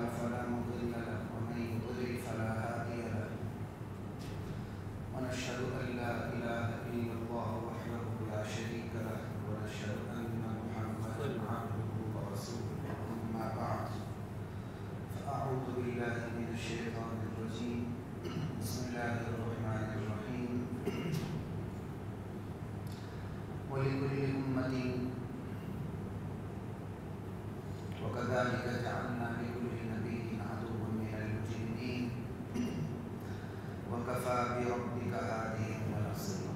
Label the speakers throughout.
Speaker 1: فلا مضل له ومن يضلل فلا هادي له ونشهد أن لا إله إلا الله وحده لا شريك له ونشهد أن محمدا عبده ورسوله أما بعد فأعوذ بالله من الشيطان الرجيم بسم الله الرحمن الرحيم ولكل أمة وكذلك جعلنا لكل نبي عدوا من المجرمين وكفى بربك هاديا ونصيرا.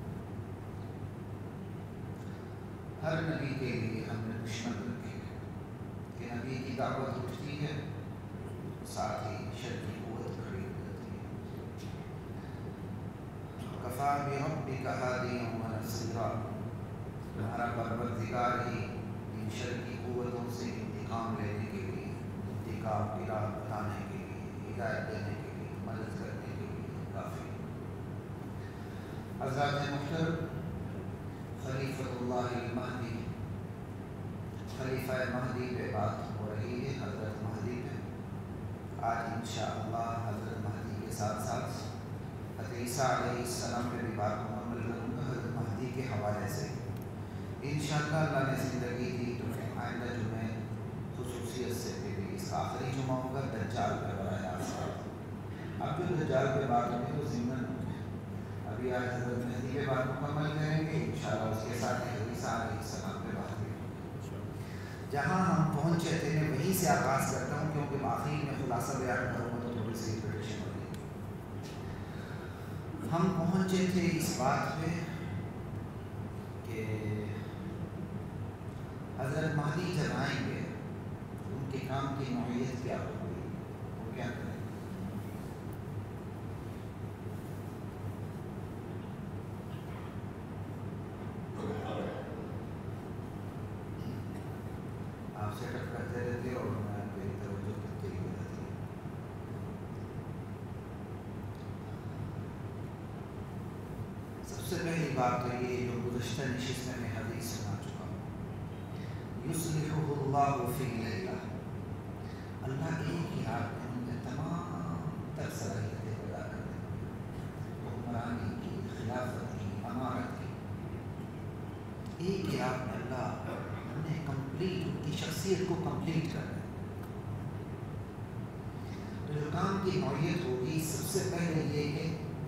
Speaker 1: ہر نبی کے لیے ہم نے دشمن رکھے کہ نبی کی دعوت اٹھتی ہے ساتھ ہی شر کی قوت کھڑی ہو جاتی ہے. وكفى بربك هاديا ونصيرا. تمہارا پروردگار ہی ان شر کی قوتوں سے انتقام لینے کے لیے، انتقام کی راہ بتانے کے لیے، ہدایت دینے کے لیے، مدد کرنے کے لیے کافی. حضرات محترم، خلیفۃ اللہ المہدی، خلیفہ مہدی پہ بات ہو رہی ہے، حضرت مہدی پہ. آج انشاءاللہ حضرت مہدی کے ساتھ ساتھ حضرت عیسیٰ علیہ السلام پہ بھی بات مکمل کروں گا حضرت مہدی کے حوالے سے. انشاءاللہ اللہ نے زندگی دی تو آئندہ جمعے خصوصیت سے بھی اس کا آخری جمعہ ہوگا دجال پہ براہ راست. اب جو دجال پہ بات ہوگی وہ ضمن ہوگی. ابھی آج حضرت مہدی پہ بات مکمل کریں گے، انشاءاللہ اس کے ساتھ عیسیٰ علیہ السلام پہ بات کریں گے. جہاں ہم پہنچے تھے میں وہیں سے آغاز کرتا ہوں کیونکہ آخری میں خلاصہ بیان کروں گا تو تھوڑی سی ریپیٹیشن ہوگی. ہم پہنچے تھے اس بات پہ کہ حضرت مہدی جب آئیں گے ان کے کام کی نوعیت کیا ہوگی، وہ کیا کریں گے. آپ سیٹ اپ کرتے رہتے اور میں میری توجہ کرتے ہی ہو جاتی ہے. سب سے پہلی بات تو یہ جو گزشتہ نشست میں حدیث سنا چکا ہوں، یصلحہ اللہ فی لیلہ. اللہ ایک ہی رات میں ان میں تمام تر صلاحیتیں پیدا کر دیں گے. حکمرانی کی، خلافت کی، امارت کی، ایک ہی رات میں اللہ انہیں کمپلیٹ، ان کی شخصیت کو کمپلیٹ کر دیں. تو جو کام کی نوعیت ہوگی سب سے پہلے یہ کہ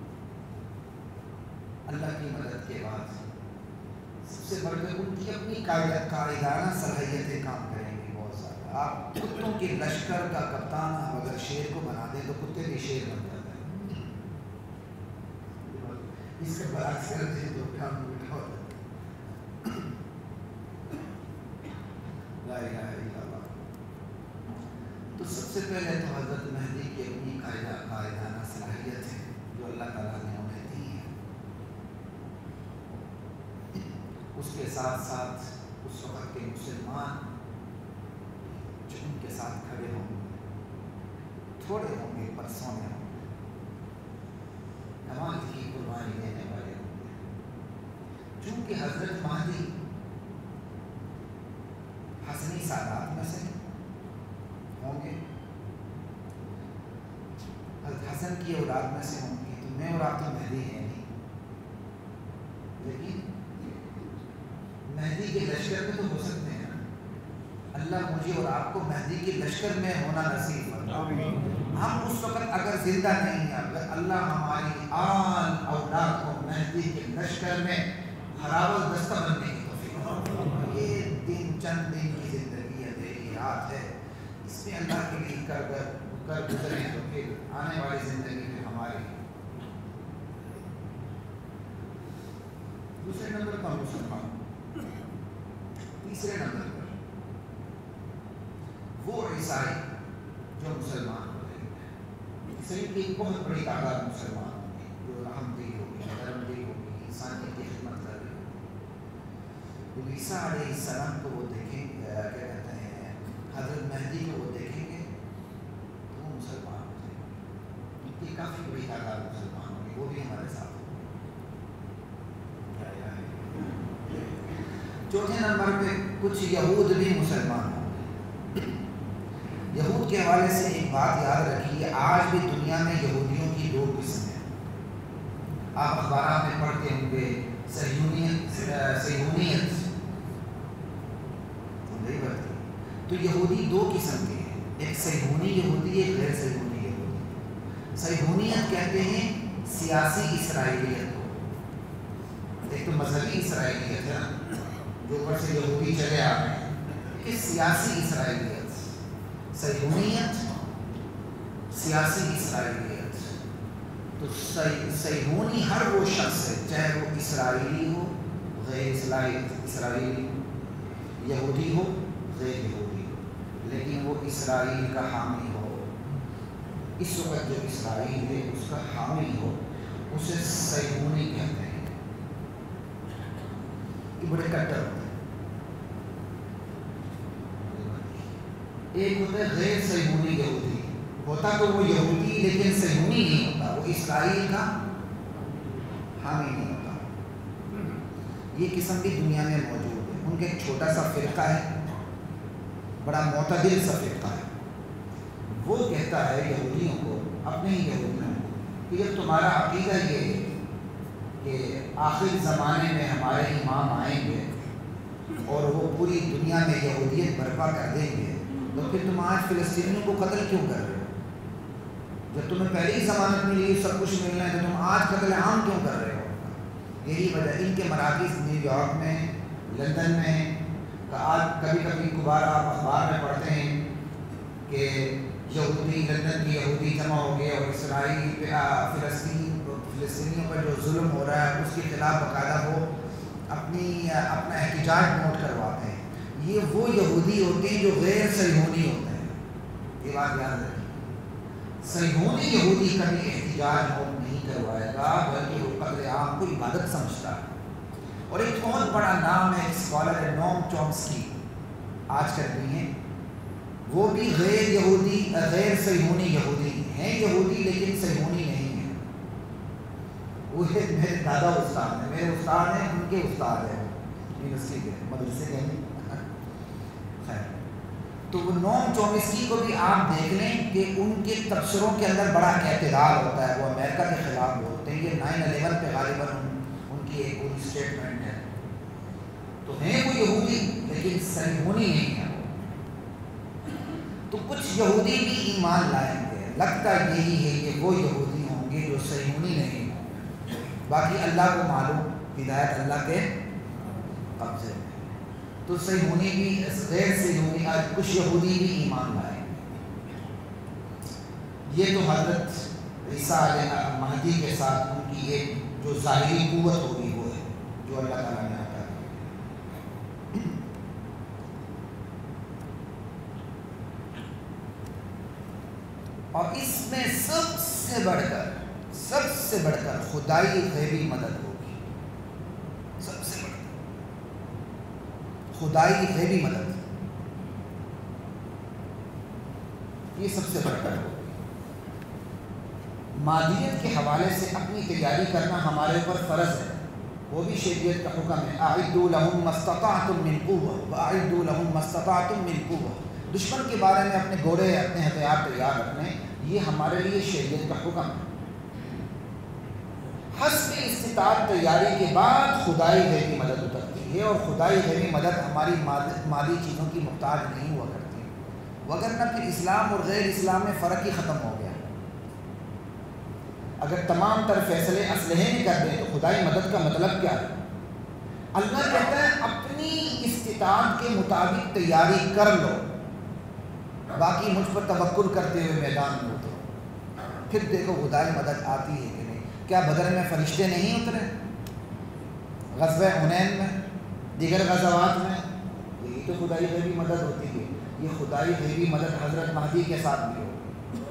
Speaker 1: اللہ کی مدد کے بعد سب سے بڑھ کر ان کی اپنی قائدانہ صلاحیتیں کام کریں گی بہت زیادہ. آپ کتوں کے لشکر کا کپتان اگر شیر کو بنا دیں تو کتے بھی شیر بن جاتا ہے. اس کا برعکس کرتے ہیں تو کام الٹا ہوتا ہے. لا الہ الا اللہ. تو سب سے پہلے تو حضرت مہدی کی اپنی قائدانہ صلاحیت ہے جو اللہ تعالیٰ نے انہیں دی ہے. اس کے ساتھ ساتھ اس وقت کے مسلمان جو ان کے ساتھ کھڑے ہوں گے، تھوڑے ہوں گے پر سونے ہوں گے، کمال کی قربانی دینے والے ہوں گے. چونکہ حضرت مہدی حسنی سادات میں سے ہوں گے، حضرت حسن کی اولاد میں سے ہوں گے. تو میں اور آپ تو مہدی ہیں نہیں، لیکن مہدی کے لشکر میں تو ہو سکتے ہیں. اللہ مجھے اور آپ کو مہدی کے لشکر میں ہونا نصیب فرمائے. ہم اس وقت اگر زندہ نہیں ہیں، اگر اللہ ہماری آل اولاد کو مہدی کے لشکر میں ہراول دستہ بننے کی توفیق فرمائے. یہ دن چند دن کی زندگی ہے، میری رات ہے، اس میں اللہ کے لیے کر گزرے تو پھر آنے والی زندگی میں ہماری. دوسرے نمبر پر مسلمان. تیسرے نمبر پر وہ عیسائی جو مسلمان ہو رہے ہیں. عیسائی کی ایک بہت بڑی تعداد مسلمان ہوگی جو رحم دل ہوگی، درم دل ہوگی، انسانیت کی خدمت کر رہی ہوگی. تو عیسیٰ علیہ السلام کو وہ دیکھیں گے، کیا کہتے ہیں، حضرت مہدی کو وہ دیکھیں گے تو وہ مسلمان ہو جائیں گے. ان کی کافی بڑی تعداد مسلمان ہوگی، وہ بھی ہمارے ساتھ ہوگی. چوتھے نمبر پہ کچھ یہود بھی مسلمان ہوں گے. یہود کے کے حوالے سے ایک بات یاد رکھیے، آج بھی دنیا میں یہودیوں کی دو قسم ہیں۔ آپ اخبارات میں پڑھتے ہوں گے صہیونیت، تو یہودی دو قسم کے ہیں، ایک صہیونی یہودی، ایک غیر صہیونی یہودی۔ صہیونیت کہتے ہیں سیاسی اسرائیلیت کو، ایک تو مذہبی اسرائیلیت ہے نا جو اوپر سے یہودی چلے آ رہے ہیں، کہ سیاسی اسرائیلیت، صہیونیت سیاسی اسرائیلیت۔ تو صہیونی ہر وہ شخص ہے، چاہے وہ اسرائیلی ہو، غیر اسرائیلی، یہودی ہو، غیر یہودی ہو، لیکن وہ اسرائیل کا حامی ہو، اس وقت جو اسرائیل ہے اس کا حامی ہو، اسے صہیونی کہتے ہیں۔ یہ بڑے کٹر ہوتے ہیں۔ ایک ہوتا ہے غیر صہیونی یہودی، ہوتا تو وہ یہودی لیکن صہیونی نہیں ہوتا، وہ اسرائیل کا حامی نہیں ہوتا۔ یہ قسم بھی دنیا میں موجود ہے، ان کا ایک چھوٹا سا فرقہ ہے، بڑا معتدل سا فرقہ ہے، وہ کہتا ہے یہودیوں کو، اپنے ہی یہودیوں کو، کہ جب تمہارا عقیدہ یہ ہے کہ آخر زمانے میں ہمارے امام آئیں گے اور وہ پوری دنیا میں یہودیت برپا کر دیں گے، تو پھر تم آج فلسطینیوں کو قتل کیوں کر رہے ہو؟ جب تمہیں پہلے ہی ضمانت ملی، سب کچھ ملنا ہے، تو تم آج قتل عام کیوں کر رہے ہو؟ یہی وجہ، ان کے مراکز نیو یارک میں، لندن میں، آج کبھی کبھی کبھار آپ اخبار میں پڑھتے ہیں کہ یہودی، لندن کے یہودی جمع ہو گئے اور اسرائیل پہ فلسطینیوں پر جو ظلم ہو رہا ہے اس کے خلاف باقاعدہ وہ اپنا احتجاج نوٹ کرواتے ہیں۔ یہ وہ یہودی ہوتے ہیں جو غیر صہیونی ہوتے ہیں، یہ بات یاد رکھیں۔ صہیونی یہودی کبھی احتجاج نوٹ نہیں کروائے گا، بلکہ وہ قتل عام کو عبادت سمجھتا ہے۔ اور ایک بہت بڑا نام ہے، اسکالر ہے نوم چومسکی، آج کل بھی ہیں، وہ بھی غیر یہودی، غیر صہیونی یہودی ہیں، یہودی لیکن صہیونی نہیں ہیں۔ وہ میرے دادا استاد ہیں، میرے استاد ہیں، ان کے استاد ہیں، یونیورسٹی کے مدرسے کے ہیں۔ خیر، تو وہ نوم چومسکی کو بھی آپ دیکھ لیں کہ ان کے تبصروں کے اندر بڑا اعتدال ہوتا ہے، وہ امریکہ کے خلاف بولتے ہیں، یہ 9/11 پہ غالباً ان کی ایک پوری اسٹیٹمنٹ ہے۔ تو ہیں وہ یہودی لیکن صہیونی نہیں ہے۔ تو کچھ یہودی بھی ایمان لائیں گے، لگتا یہی ہے کہ وہ یہودی ہوں گے جو صہیونی نہیں ہوں، باقی اللہ کو معلوم، ہدایت اللہ کے قبضے میں۔ تو صہیونی بھی، غیر صہیونی، کچھ یہودی بھی ایمان لائیں گے۔ یہ تو حضرت عیسیٰ علیہ مہدی کے ساتھ ان کی ایک جو ظاہری قوت ہوگی وہ ہے جو اللہ تعالیٰ نے عطا کی۔ اور اس میں سب سے بڑھ کر خدائی غیبی مدد ہوگی، سب سے بڑھ کر خدائی غیبی مدد، یہ سب سے بڑھ کر ہوگی۔ مادیت کے حوالے سے اپنی تیاری کرنا ہمارے اوپر فرض ہے، وہ بھی شریعت کا حکم ہے، اعدوا لهم ما استطعتم من قوة واعدوا لهم ما استطعتم من قوة۔ دشمن کے بارے میں اپنے گھوڑے، اپنے ہتھیار تیار رکھنے، یہ ہمارے لیے شریعت کا حکم ہے۔ حسب استطاعت تیاری کے بعد خدائی غیبی مدد اترتی ہے، اور خدائی غیبی مدد ہماری مادی چیزوں کی محتاج نہیں ہوا کرتی، وگرنہ پھر اسلام اور غیر اسلام میں فرق ہی ختم ہو گیا۔ اگر تمام تر فیصلے اسلحے میں کر دیں تو خدائی مدد کا مطلب کیا ہے؟ اللہ کہتا ہے اپنی استطاعت کے مطابق تیاری کر لو، باقی مجھ پر توکل کرتے ہوئے میدان میں اترو، پھر دیکھو خدائی مدد آتی ہے کہ نہیں۔ کیا بدر میں فرشتے نہیں اترے؟ غزوہ حنین میں، دیگر غزوات میں، یہی تو خدائی غیبی مدد ہوتی ہے۔ یہ خدائی غیبی مدد حضرت مہدی کے ساتھ بھی ہوگی۔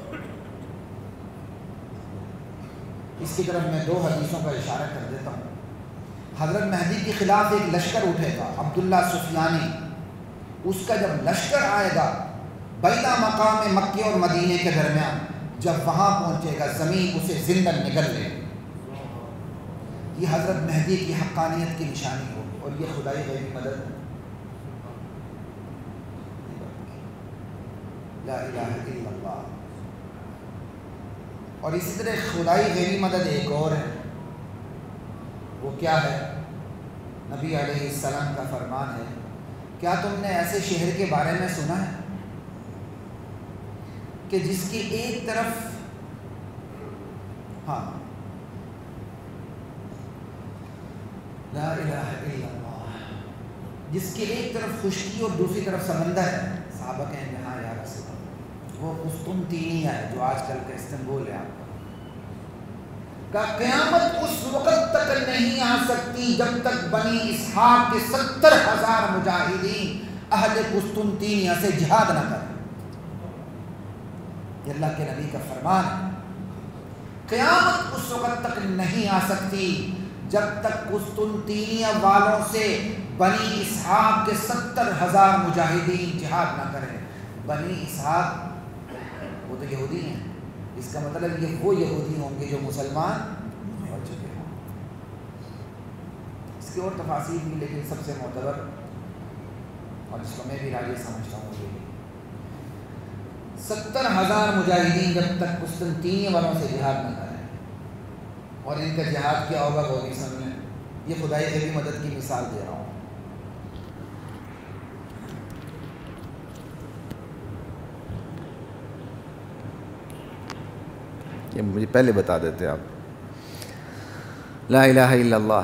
Speaker 1: اس کی طرف میں 2 حدیثوں کا اشارہ کر دیتا ہوں۔ حضرت مہدی کے خلاف ایک لشکر اٹھے گا، عبداللہ سفیانی، اس کا جب لشکر آئے گا بینا مقام مکے اور مدینے کے درمیان، جب وہاں پہنچے گا زمین اسے زندہ نگل لے، یہ حضرت مہدی کی حقانیت کی نشانی ہوگی، اور یہ خدائی غیبی مدد لا الہ الا اللہ۔ اور اسی طرح خدائی غیبی مدد ایک اور ہے، وہ کیا ہے؟ نبی علیہ السلام کا فرمان ہے، کیا تم نے ایسے شہر کے بارے میں سنا ہے کہ جس کی ایک طرف لا الہ الا اللہ، جس کی ایک طرف خشکی اور دوسری طرف سمندر ہے؟ صحابہ کہیں گے ہاں یا رسول اللہ، وہ قسطنطنیہ ہے جو آج کل کا استنبول ہے۔ آپ کا قیامت اس وقت تک نہیں آ سکتی جب تک بنی اسحاق کے 70,000 مجاہدین اہل قسطنطنیہ سے جہاد نہ کریں۔ یہ اللہ کے نبی کا فرمان ہے، قیامت اس وقت تک نہیں آ سکتی جب تک قسطنطنیہ والوں سے بنی اسحاق کے 70,000 مجاہدین جہاد نہ کریں۔ بنی اسحاق وہ تو یہودی ہیں، اس کا مطلب یہ وہ یہودی ہوں گے جو مسلمان ہو چکے ہیں۔ اس کی اور تفاصیل بھی، لیکن سب سے معتبر اور جس کو میں بھی راجی سمجھتا ہوں یہ 70,000 مجاہدین جب تک قسطنطنیہ والوں سے جہاد نہ کریں، اور ان کا جہاد کیا ہوگا ہوگی سن لیں۔ یہ خدائی غیبی مدد کی مثال دے رہا ہوں۔ یہ مجھے پہلے بتا دیتے آپ۔ لا الہ الا اللہ۔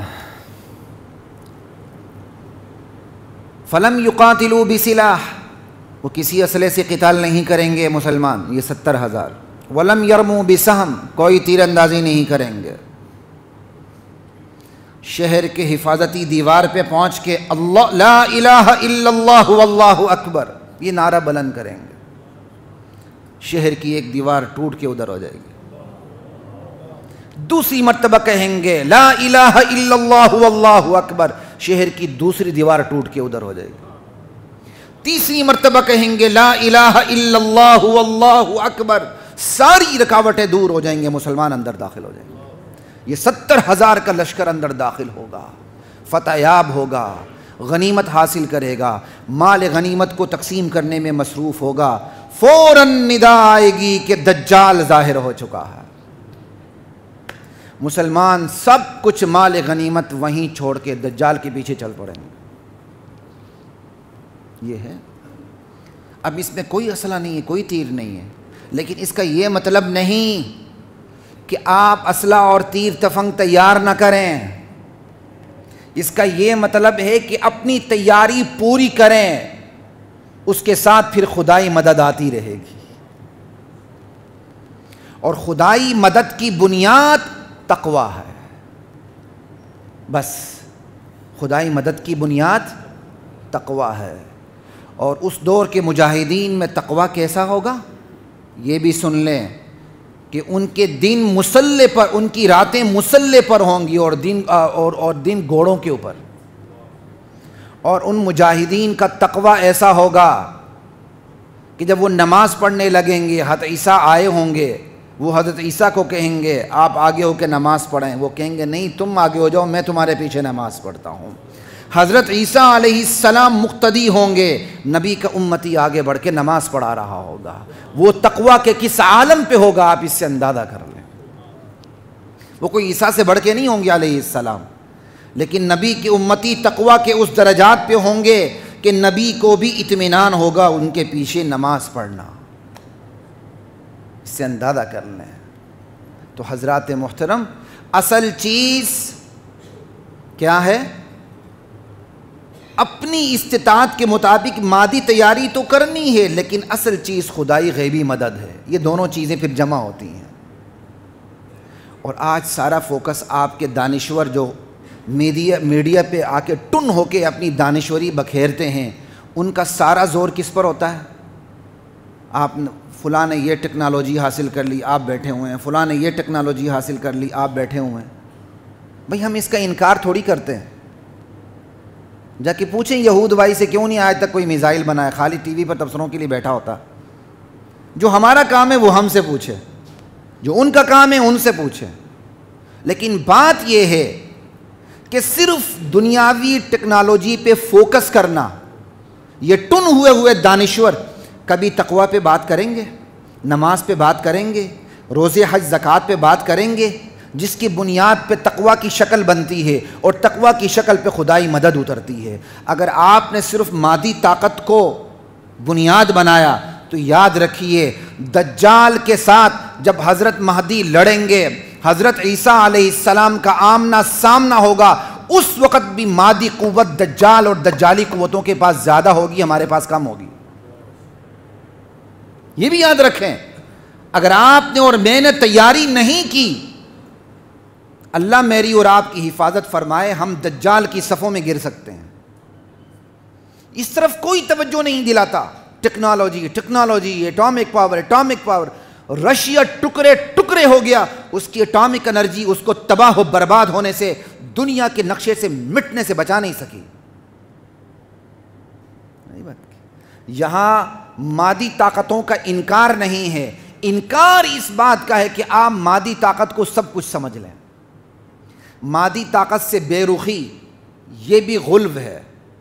Speaker 1: فلم یقاتلوا بسلاح، وہ کسی اسلحے سے قتال نہیں کریں گے مسلمان، یہ 70,000۔ ولم یرموا بسہم، کوئی تیر اندازی نہیں کریں گے۔ شہر کے حفاظتی دیوار پہ پہنچ کے اللہ لا الہ الا اللہ واللہ اکبر یہ نعرہ بلند کریں گے، شہر کی ایک دیوار ٹوٹ کے ادھر ہو جائے گی۔ دوسری مرتبہ کہیں گے لا الہ الا اللہ واللہ اکبر، شہر کی دوسری دیوار ٹوٹ کے ادھر ہو جائے گی۔ تیسری مرتبہ کہیں گے لا الہ الا اللہ واللہ اکبر، ساری رکاوٹیں دور ہو جائیں گے، مسلمان اندر داخل ہو جائیں گے۔ یہ 70,000 کا لشکر اندر داخل ہوگا، فتح یاب ہوگا، غنیمت حاصل کرے گا، مال غنیمت کو تقسیم کرنے میں مصروف ہوگا۔ فوراً ندا آئے گی کہ دجال ظاہر ہو چکا ہے۔ مسلمان سب کچھ مال غنیمت وہیں چھوڑ کے دجال کے پیچھے چل پڑیں گے۔ یہ ہے، اب اس میں کوئی اسلحہ نہیں ہے، کوئی تیر نہیں ہے، لیکن اس کا یہ مطلب نہیں کہ آپ اسلحہ اور تیر تفنگ تیار نہ کریں۔ اس کا یہ مطلب ہے کہ اپنی تیاری پوری کریں، اس کے ساتھ پھر خدائی مدد آتی رہے گی۔ اور خدائی مدد کی بنیاد تقویٰ ہے، بس خدائی مدد کی بنیاد تقویٰ ہے۔ اور اس دور کے مجاہدین میں تقویٰ کیسا ہوگا یہ بھی سن لیں کہ ان کے دن مسلح پر، ان کی راتیں مسلح پر ہوں گی اور دن گھوڑوں کے اوپر۔ اور ان مجاہدین کا تقویٰ ایسا ہوگا کہ جب وہ نماز پڑھنے لگیں گے، حضرت عیسیٰ آئے ہوں گے، وہ حضرت عیسیٰ کو کہیں گے آپ آگے ہو کے نماز پڑھیں، وہ کہیں گے نہیں تم آگے ہو جاؤ، میں تمہارے پیچھے نماز پڑھتا ہوں۔ حضرت عیسیٰ علیہ السلام مقتدی ہوں گے، نبی کا امتی آگے بڑھ کے نماز پڑھا رہا ہوگا۔ وہ تقویٰ کے کس عالم پہ ہوگا آپ اس سے اندازہ کر لیں۔ وہ کوئی عیسیٰ سے بڑھ کے نہیں ہوں گے علیہ السلام، لیکن نبی کے امتی تقویٰ کے اس درجات پہ ہوں گے کہ نبی کو بھی اطمینان ہوگا ان کے پیچھے نماز پڑھنا۔ اس سے اندازہ کر لیں۔ تو حضرات محترم، اصل چیز کیا ہے؟ اپنی استطاعت کے مطابق مادی تیاری تو کرنی ہے، لیکن اصل چیز خدائی غیبی مدد ہے۔ یہ دونوں چیزیں پھر جمع ہوتی ہیں۔ اور آج سارا فوکس آپ کے دانشور جو میڈیا پہ آ کے ٹن ہو کے اپنی دانشوری بکھیرتے ہیں، ان کا سارا زور کس پر ہوتا ہے؟ آپ فلاں نے یہ ٹیکنالوجی حاصل کر لی، آپ بیٹھے ہوئے ہیں، فلاں نے یہ ٹیکنالوجی حاصل کر لی، آپ بیٹھے ہوئے ہیں۔ بھئی ہم اس کا انکار تھوڑی کرتے ہیں۔ جا کے پوچھیں یہود بھائی سے کیوں نہیں آج تک کوئی میزائل بنایا، خالی ٹی وی پر تبصروں کے لیے بیٹھا ہوتا۔ جو ہمارا کام ہے وہ ہم سے پوچھے، جو ان کا کام ہے ان سے پوچھے۔ لیکن بات یہ ہے کہ صرف دنیاوی ٹیکنالوجی پہ فوکس کرنا، یہ ٹن ہوئے دانشور کبھی تقوی پہ بات کریں گے، نماز پہ بات کریں گے، روزے حج زکوٰۃ پہ بات کریں گے، جس کی بنیاد پہ تقوی کی شکل بنتی ہے اور تقوی کی شکل پہ خدائی مدد اترتی ہے۔ اگر آپ نے صرف مادی طاقت کو بنیاد بنایا تو یاد رکھیے دجال کے ساتھ جب حضرت مہدی لڑیں گے، حضرت عیسیٰ علیہ السلام کا آمنا سامنا ہوگا، اس وقت بھی مادی قوت دجال اور دجالی قوتوں کے پاس زیادہ ہوگی، ہمارے پاس کم ہوگی۔ یہ بھی یاد رکھیں، اگر آپ نے اور میں نے تیاری نہیں کی، اللہ میری اور آپ کی حفاظت فرمائے، ہم دجال کی صفوں میں گر سکتے ہیں۔ اس طرف کوئی توجہ نہیں دلاتا، technology technology, atomic power, Russia ٹکڑے ٹکڑے ہو گیا، اس کی ایٹامک انرجی اس کو تباہ و برباد ہونے سے، دنیا کے نقشے سے مٹنے سے بچا نہیں سکی۔ یہاں مادی طاقتوں کا انکار نہیں ہے، انکار اس بات کا ہے کہ آپ مادی طاقت کو سب کچھ سمجھ لیں۔ مادی طاقت سے بے رخی یہ بھی غلو ہے،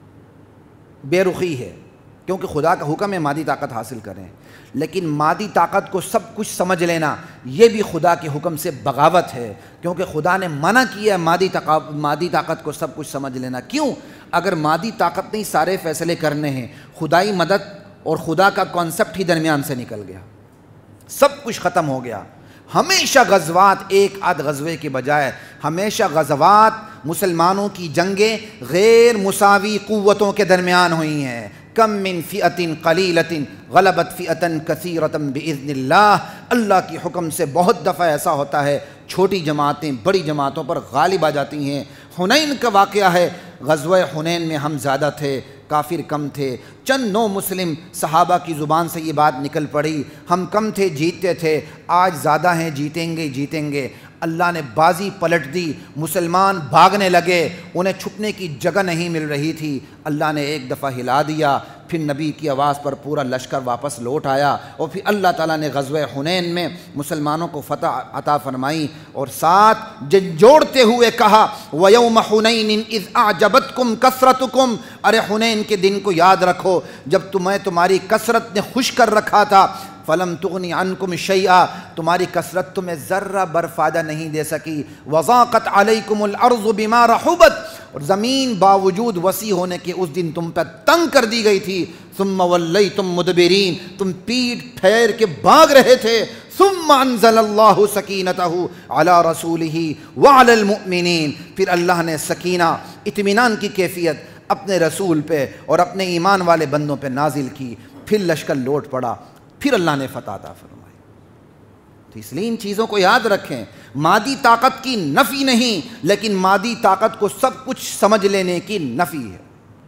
Speaker 1: بے رخی ہے، کیونکہ خدا کا حکم ہے مادی طاقت حاصل کریں، لیکن مادی طاقت کو سب کچھ سمجھ لینا یہ بھی خدا کے حکم سے بغاوت ہے، کیونکہ خدا نے منع کیا ہے مادی طاقت کو سب کچھ سمجھ لینا۔ کیوں؟ اگر مادی طاقت نے سارے فیصلے کرنے ہیں، خدائی مدد اور خدا کا کانسیپٹ ہی درمیان سے نکل گیا، سب کچھ ختم ہو گیا۔ ہمیشہ غزوات ایک آدھ غزوے کے بجائے ہمیشہ غزوات مسلمانوں کی جنگیں غیر مساوی قوتوں کے درمیان ہوئی ہیں۔ کم من فئۃ قلیلۃ غلبت فئۃ کثیرۃ باذن اللہ، اللہ کے حکم سے بہت دفعہ ایسا ہوتا ہے چھوٹی جماعتیں بڑی جماعتوں پر غالب آ جاتی ہیں۔ حنین کا واقعہ ہے، غزوہ حنین میں ہم زیادہ تھے، کافر کم تھے، چند نو مسلم صحابہ کی زبان سے یہ بات نکل پڑی، ہم کم تھے جیتتے تھے، آج زیادہ ہیں جیتیں گے۔ اللہ نے بازی پلٹ دی، مسلمان بھاگنے لگے، انہیں چھپنے کی جگہ نہیں مل رہی تھی، اللہ نے ایک دفعہ ہلا دیا، پھر نبی کی آواز پر پورا لشکر واپس لوٹ آیا، اور پھر اللہ تعالیٰ نے غزوہ حنین میں مسلمانوں کو فتح عطا فرمائی، اور ساتھ جوڑتے ہوئے کہا وَيَوْمَ حُنَيْنٍ إِذْ أَعْجَبَتْكُمْ كَثْرَتُكُمْ، ارے حنین کے دن کو یاد رکھو جب تمہاری کثرت نے خوش کر رکھا تھا، فَلَمْ تُغْنِ عَنْكُمْ شَيْئًا، تمہاری کثرت تمہیں ذرہ بر فائدہ نہیں دے سکی، وَضَاقَتْ عَلَيْكُمُ الْأَرْضُ بِمَا رَحُبَتْ، اور زمین باوجود وسیع ہونے کے اس دن تم پر تنگ کر دی گئی تھی، ثُمَّ وَلَّيْتُمْ مُدْبِرِينَ، تم پیٹ پھیر کے بھاگ رہے تھے، ثُمَّ أَنزَلَ اللَّهُ سَكِينَتَهُ عَلَى رَسُولِهِ وَعَلَى الْمُؤْمِنِينَ، پھر اللہ نے سکینہ اطمینان کی کیفیت اپنے رسول پہ اور اپنے ایمان والے بندوں پہ نازل کی، پھر لشکر لوٹ پڑا، پھر اللہ نے فتح عطا فرمائی۔ تو اس لیے ان چیزوں کو یاد رکھیں، مادی طاقت کی نفی نہیں، لیکن مادی طاقت کو سب کچھ سمجھ لینے کی نفی ہے۔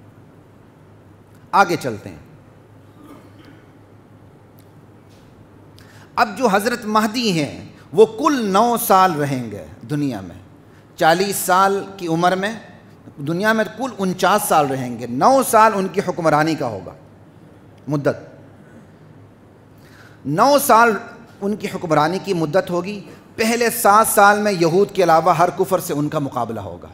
Speaker 1: آگے چلتے ہیں۔ اب جو حضرت مہدی ہیں وہ کل 9 سال رہیں گے دنیا میں، 40 سال کی عمر میں دنیا میں کل 49 سال رہیں گے، 9 سال ان کی حکمرانی کا ہوگا مدت، 9 سال ان کی حکمرانی کی مدت ہوگی۔ پہلے 7 سال میں یہود کے علاوہ ہر کفر سے ان کا مقابلہ ہوگا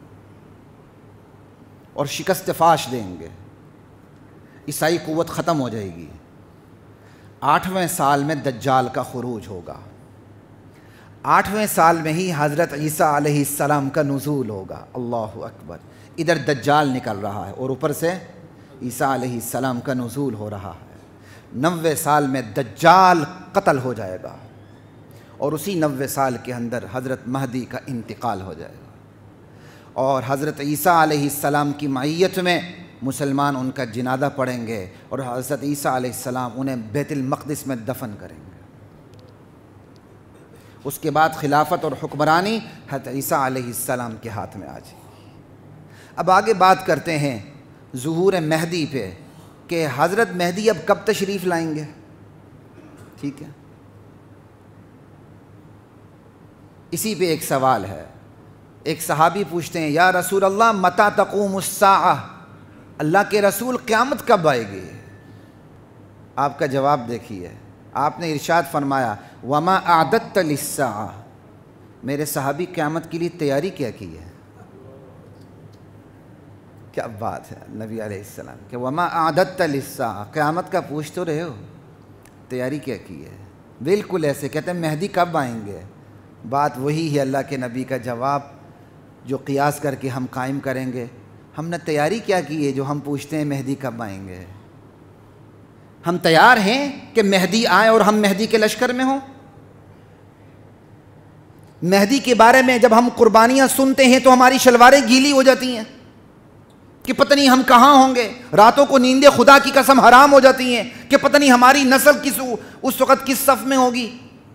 Speaker 1: اور شکست فاش دیں گے، عیسائی قوت ختم ہو جائے گی۔ 8ویں سال میں دجال کا خروج ہوگا، 8ویں سال میں ہی حضرت عیسیٰ علیہ السلام کا نزول ہوگا۔ اللہ اکبر، ادھر دجال نکل رہا ہے اور اوپر سے عیسیٰ علیہ السلام کا نزول ہو رہا ہے۔ 90 سال میں دجال قتل ہو جائے گا، اور اسی 90 سال کے اندر حضرت مہدی کا انتقال ہو جائے گا، اور حضرت عیسیٰ علیہ السلام کی معیت میں مسلمان ان کا جنازہ پڑھیں گے، اور حضرت عیسیٰ علیہ السلام انہیں بیت المقدس میں دفن کریں گے۔ اس کے بعد خلافت اور حکمرانی حضرت عیسیٰ علیہ السلام کے ہاتھ میں آ جائے گی۔ اب آگے بات کرتے ہیں ظہور مہدی پہ، کہ حضرت مہدی اب کب تشریف لائیں گے۔ ٹھیک ہے، اسی پہ ایک سوال ہے۔ ایک صحابی پوچھتے ہیں یا رسول اللہ متی تقوم الساعہ، اللہ کے رسول قیامت کب آئے گی؟ آپ کا جواب دیکھیے، آپ نے ارشاد فرمایا وما اعددت للساعہ، میرے صحابی قیامت کے لیے تیاری کیا کی ہے؟ کیا بات ہے نبی علیہ السلام کہ وما اعددت للساعہ، قیامت کا پوچھ تو رہے ہو، تیاری کیا کی ہے؟ بالکل ایسے کہتے ہیں مہدی کب آئیں گے، بات وہی ہے اللہ کے نبی کا جواب جو قیاس کر کے ہم قائم کریں گے۔ ہم نے تیاری کیا کی ہے جو ہم پوچھتے ہیں مہدی کب آئیں گے؟ ہم تیار ہیں کہ مہدی آئے اور ہم مہدی کے لشکر میں ہوں؟ مہدی کے بارے میں جب ہم قربانیاں سنتے ہیں تو ہماری شلواریں گیلی ہو جاتی ہیں کہ پتہ نہیں ہم کہاں ہوں گے، راتوں کو نیندیں خدا کی قسم حرام ہو جاتی ہیں کہ پتہ نہیں ہماری نسل اس وقت کس صف میں ہوگی۔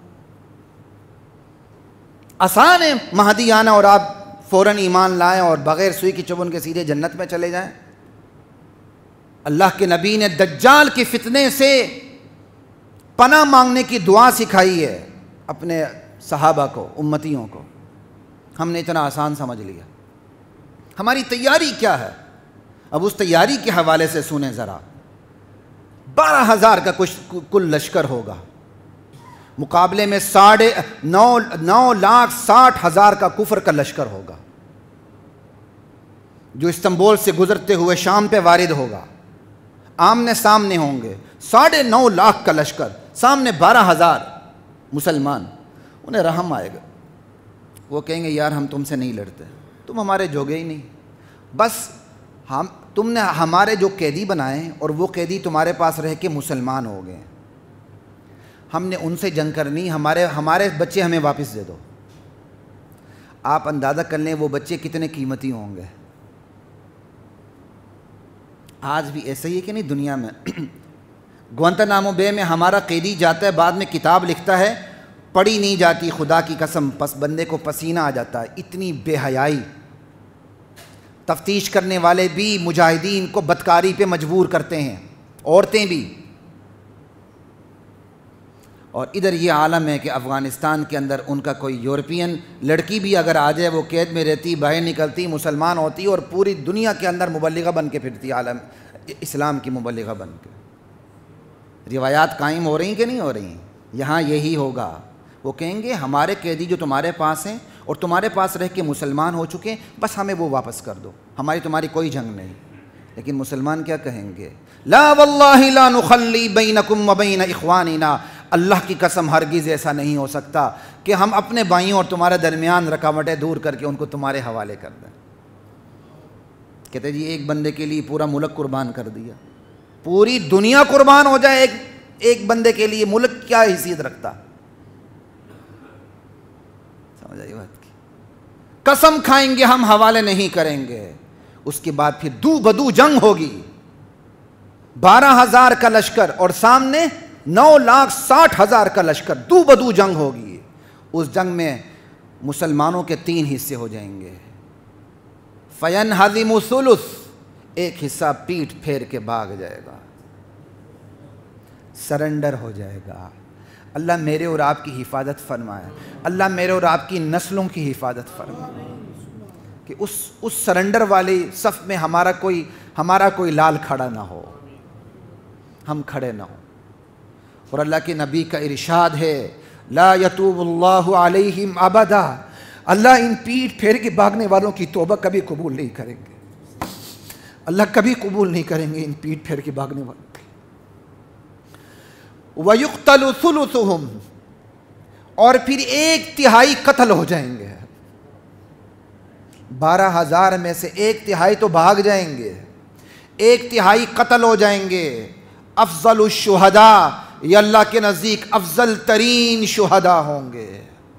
Speaker 1: آسان ہے مہدی آنا اور آپ فوراً ایمان لائیں اور بغیر سوئی کی چبھن کے سیدھے جنت میں چلے جائیں۔ اللہ کے نبی نے دجال کے فتنے سے پناہ مانگنے کی دعا سکھائی ہے اپنے صحابہ کو، امتیوں کو۔ ہم نے اتنا آسان سمجھ لیا۔ ہماری تیاری کیا ہے؟ اب اس تیاری کے حوالے سے سنیں ذرا۔ 12,000 کا کل لشکر ہوگا، مقابلے میں 9,60,000 کا کفر کا لشکر ہوگا جو استنبول سے گزرتے ہوئے شام پہ وارد ہوگا۔ آمنے سامنے ہوں گے 9.5 کا لشکر، سامنے 12,000 مسلمان۔ انہیں رحم آئے گا، وہ کہیں گے یار ہم تم سے نہیں لڑتے، تم ہمارے جوگے ہی نہیں، بس تم نے ہمارے جو قیدی بنائے اور وہ قیدی تمہارے پاس رہ کے مسلمان ہو گئے، ہم نے ان سے جنگ کرنی، ہمارے بچے ہمیں واپس دے دو۔ آپ اندازہ کر لیں وہ بچے کتنے قیمتی ہوں گے۔ آج بھی ایسا ہی ہے کہ نہیں دنیا میں؟ گوانتانامو بے میں ہمارا قیدی جاتا ہے، بعد میں کتاب لکھتا ہے، پڑھی نہیں جاتی خدا کی قسم، پس بندے کو پسینہ آ جاتا ہے، اتنی بے حیائی۔ تفتیش کرنے والے بھی مجاہدین کو بدکاری پہ مجبور کرتے ہیں، عورتیں بھی۔ اور ادھر یہ عالم ہے کہ افغانستان کے اندر ان کا کوئی یورپین لڑکی بھی اگر آ جائے، وہ قید میں رہتی، باہر نکلتی، مسلمان ہوتی اور پوری دنیا کے اندر مبلغہ بن کے پھرتی، عالم اسلام کی مبلغہ بن کے۔ روایات قائم ہو رہی ہیں کہ نہیں ہو رہی ہیں؟ یہاں یہی ہوگا، وہ کہیں گے ہمارے قیدی جو تمہارے پاس ہیں اور تمہارے پاس رہ کے مسلمان ہو چکے ہیں، بس ہمیں وہ واپس کر دو، ہماری تمہاری کوئی جنگ نہیں۔ لیکن مسلمان کیا کہیں گے؟ لا واللہ لا نخلی بینکم وبین اخواننا، اللہ کی قسم ہرگز ایسا نہیں ہو سکتا کہ ہم اپنے بھائیوں اور تمہارے درمیان رکاوٹیں دور کر کے ان کو تمہارے حوالے کر دیں۔ کہتے جی ایک بندے کے لیے پورا ملک قربان کر دیا، پوری دنیا قربان ہو جائے ایک بندے کے لیے، ملک کیا حیثیت رکھتا؟ سمجھ آئی بات کی؟ قسم کھائیں گے ہم حوالے نہیں کریں گے۔ اس کے بعد پھر دو بدو جنگ ہوگی، 12,000 کا لشکر اور سامنے 9,60,000 کا لشکر، دو بدو جنگ ہوگی۔ اس جنگ میں مسلمانوں کے 3 حصے ہو جائیں گے۔ فَيَنْهَزِمُ ثُلُث، ایک حصہ پیٹھ پھیر کے بھاگ جائے گا، سرنڈر ہو جائے گا۔ اللہ میرے اور آپ کی حفاظت فرمائے، اللہ میرے اور آپ کی نسلوں کی حفاظت فرمائے کہ اس سرنڈر والی صف میں ہمارا کوئی لال کھڑا نہ ہو، ہم کھڑے نہ ہوں۔ اور اللہ کے نبی کا ارشاد ہے لا یتوب اللہ علیہم ابدا، اللہ ان پیٹھ پھیر کے بھاگنے والوں کی توبہ کبھی قبول نہیں کریں گے، اللہ کبھی قبول نہیں کریں گے ان پیٹھ پھیر کے بھاگنے والوں کی۔ وَيُقْتَلُ ثُلُثُهُمْ، اور پھر 1/3 قتل ہو جائیں گے۔ 12,000 میں سے 1/3 تو بھاگ جائیں گے، 1/3 قتل ہو جائیں گے۔ افضل الشہداء، یہ اللہ کے نزدیک افضل ترین شہداء ہوں گے۔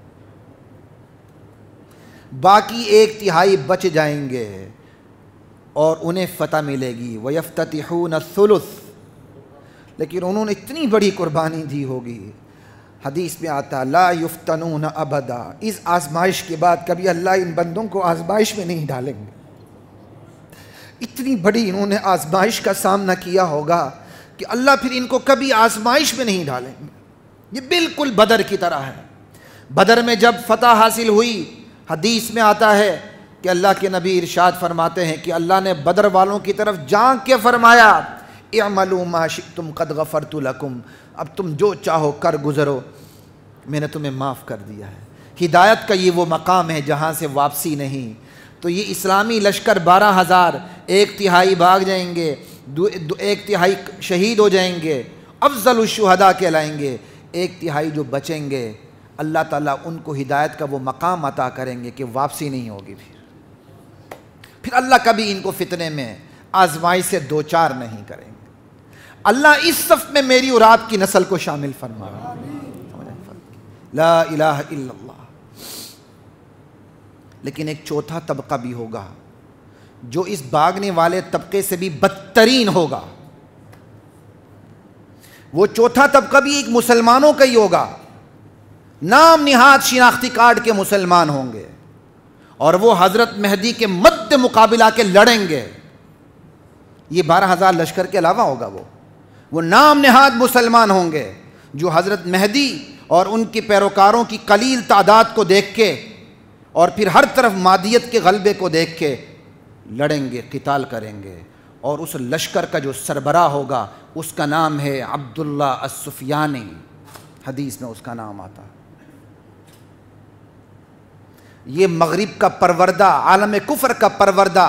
Speaker 1: باقی 1/3 بچ جائیں گے اور انہیں فتح ملے گی۔ وَيَفْتَتِحُونَ الثُّلُث، لیکن انہوں نے اتنی بڑی قربانی دی ہوگی، حدیث میں آتا لا یفتنون ابدا، اس آزمائش کے بعد کبھی اللہ ان بندوں کو آزمائش میں نہیں ڈالیں گے۔ اتنی بڑی انہوں نے آزمائش کا سامنا کیا ہوگا کہ اللہ پھر ان کو کبھی آزمائش میں نہیں ڈالیں گے۔ یہ بالکل بدر کی طرح ہے۔ بدر میں جب فتح حاصل ہوئی، حدیث میں آتا ہے کہ اللہ کے نبی ارشاد فرماتے ہیں کہ اللہ نے بدر والوں کی طرف جھانک کے فرمایا اعملوا ما شئتم قد غفرت لکم، اب تم جو چاہو کر گزرو، میں نے تمہیں معاف کر دیا ہے۔ ہدایت کا یہ وہ مقام ہے جہاں سے واپسی نہیں۔ تو یہ اسلامی لشکر 12,000، 1/3 بھاگ جائیں گے، 1/3 شہید ہو جائیں گے، افضل الشہداء کہلائیں گے، 1/3 جو بچیں گے اللہ تعالیٰ ان کو ہدایت کا وہ مقام عطا کریں گے کہ واپسی نہیں ہوگی، پھر اللہ کبھی ان کو فتنے میں آزمائی سے دوچار نہیں کریں گے۔ اللہ اس صف میں میری اور آپ کی نسل کو شامل فرمائے، لا الہ الا اللہ۔ لیکن ایک چوتھا طبقہ بھی ہوگا جو اس بھاگنے والے طبقے سے بھی بدترین ہوگا۔ وہ چوتھا طبقہ بھی ایک مسلمانوں کا ہی ہوگا، نام نہاد شناختی کارڈ کے مسلمان ہوں گے، اور وہ حضرت مہدی کے مد مقابلہ کے لڑیں گے۔ یہ 12,000 لشکر کے علاوہ ہوگا، وہ نام نہاد مسلمان ہوں گے جو حضرت مہدی اور ان کے پیروکاروں کی قلیل تعداد کو دیکھ کے اور پھر ہر طرف مادیت کے غلبے کو دیکھ کے لڑیں گے، قتال کریں گے۔ اور اس لشکر کا جو سربراہ ہوگا اس کا نام ہے عبداللہ السفیانی، حدیث میں اس کا نام آتا۔ یہ مغرب کا پروردہ، عالم کفر کا پروردہ